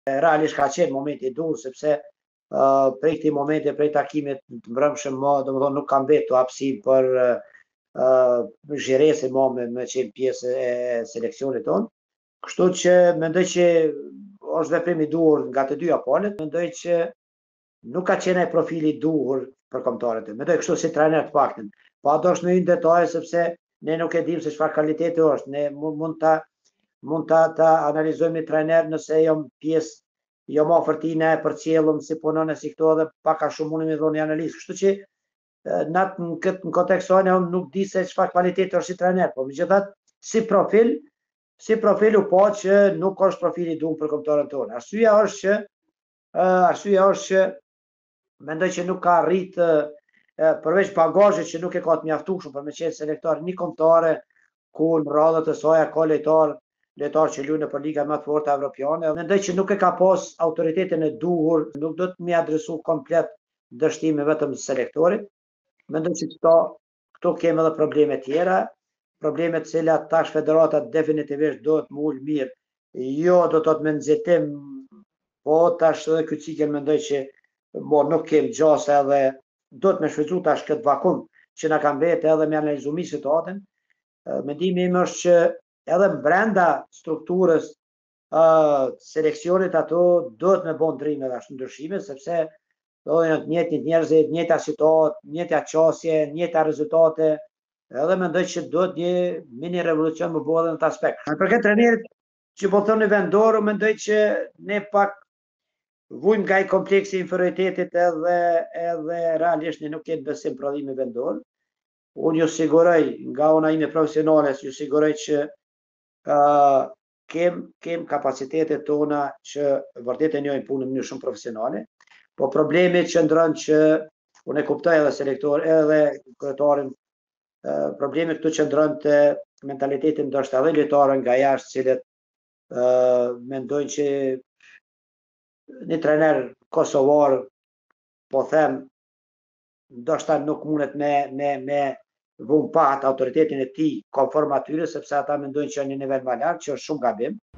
Realisht ka qenë momenti i dur, sepse prej këtij momenti, prej takimit të mbrëmshëm, domethënë nuk kam mbetur hapësi për zhirese me qenë pjesë e seleksionit tonë. Kështu që mendoj që është veprim i duhur nga të dyja palët. Mendoj që nuk ka qenë ai profili i duhur për kombëtarët. Mendoj kështu si trajner të paktën. Po do është në një detaj sepse ne nuk e dim se çfarë kvaliteti është. Ne mund ta analizojmë një trajner nëse jam pjesë, jam afër tij, ne e përcjellëm si punon e si këto, dhe pak a shumë mundem të dhoni analizë. Kështu që në kontekst tonë unë nuk di se çfarë kvaliteti është si trajner, po megjithatë si profil u pa që nuk është profili i duhur për kombëtarën tonë. Arsyeja është që mendoj që nuk ka arrit përveç bagazhit që nuk e ka të mjaftueshëm për me qenë selektor një kombëtare ku në radhët e saj ka lojtar që luajnë për liga më të forta evropiane. Mendoj që nuk e ka pas autoritetin e duhur, nuk do të më adresu komplet dështime vetëm selektorit. Mendoj që këto kemi edhe probleme tjera, probleme të cilat tash federata definitivisht do të më ul mirë. Jo do të thotë me nxitim, po tash edhe ky cikël mendoj që nuk kemi gjasa edhe do të më shfrytzu tash këtë vakum që na ka mbetë edhe me analizu mirë situatën. Mendimi im është që edhe brenda strukturës seleksionit ato do të më bëjnë ndrime dhe ashtu ndryshime, sepse do të njëjtë njerëzit, njëjta situatë, njëjta qasje, njëjta rezultate, edhe mendoj që do të një mini revolucion më bëhet në këtë aspekt. Për këtë trajnerit që po thoni vendor, mendoj që ne pak vujmë nga i kompleksi i inferioritetit edhe realisht ne nuk kemi besim prodhimi vendor. Unë ju siguroj nga ona ime profesionale, ju siguroj që kem kapacitetet tona që vërtet e njohim punën në mënyrë shumë profesionale. Po problemi qëndron që unë e kuptoj edhe selektor edhe kryetarin, problemi këtu qëndron te mentalitetin ndoshta edhe lojtarëve nga jashtë, cilët mendojnë që një trajner kosovar, po them, ndoshta nuk mundet me vënë pa atë autoritetin e tij konform atyre, sepse ata mendojnë që janë në nivel më lart, që është shumë gabim.